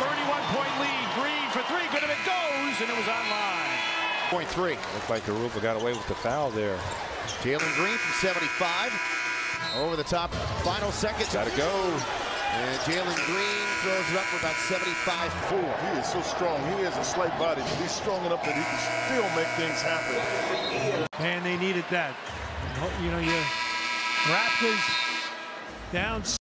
31-point lead. Green for three. Good if it goes, and it was online. .3. Looked like Garuba got away with the foul there. Jalen Green from 75. Over the top. Final seconds. Got to go. And Jalen Green throws it up for about 75-4. He is so strong. He has a slight body, but he's strong enough that he can still make things happen. And they needed that. You know, your Raptors down